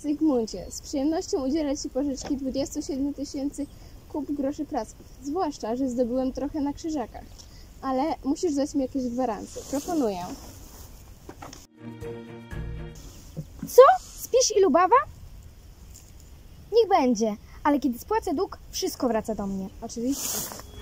Zygmuncie, z przyjemnością udzielę Ci pożyczki 27 000 kup groszy prackich, zwłaszcza, że zdobyłem trochę na krzyżakach. Ale musisz dać mi jakieś gwarancje. Proponuję. Co? Spisz i lubawa? Niech będzie, ale kiedy spłacę dług, wszystko wraca do mnie. Oczywiście.